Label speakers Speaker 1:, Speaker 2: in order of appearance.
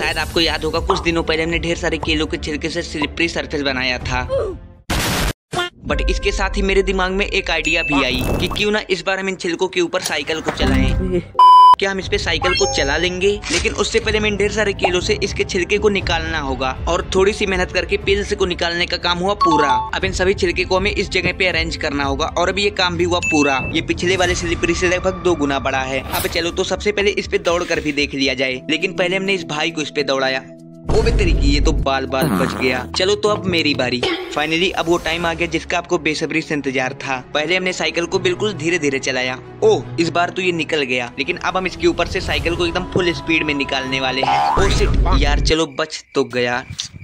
Speaker 1: शायद आपको याद होगा कुछ दिनों पहले हमने ढेर सारे केलों के छिलके से स्लिपरी सरफेस बनाया था। बट इसके साथ ही मेरे दिमाग में एक आइडिया भी आई कि क्यों ना इस बार हम इन छिलकों के ऊपर साइकिल को चलाएं। क्या हम इस पे साइकिल को चला लेंगे? लेकिन उससे पहले हमें ढेर सारे केलों से इसके छिलके को निकालना होगा और थोड़ी सी मेहनत करके पिल्स को निकालने का काम हुआ पूरा। अब इन सभी छिलके को हमें इस जगह पे अरेंज करना होगा और अभी ये काम भी हुआ पूरा। ये पिछले वाले स्लिपरी से लगभग 2 गुना बड़ा है। अब चलो तो सबसे पहले इस पे दौड़ कर भी देख लिया जाए, लेकिन पहले हमने इस भाई को इस पे दौड़ाया। वो भी तरीके, ये तो बाल बाल बच गया। चलो तो अब मेरी बारी। फाइनली अब वो टाइम आ गया जिसका आपको बेसब्री से इंतजार था। पहले हमने साइकिल को बिल्कुल धीरे धीरे चलाया। ओह, इस बार तो ये निकल गया, लेकिन अब हम इसके ऊपर से साइकिल को एकदम फुल स्पीड में निकालने वाले हैं। ओह शिट यार, चलो बच तो गया।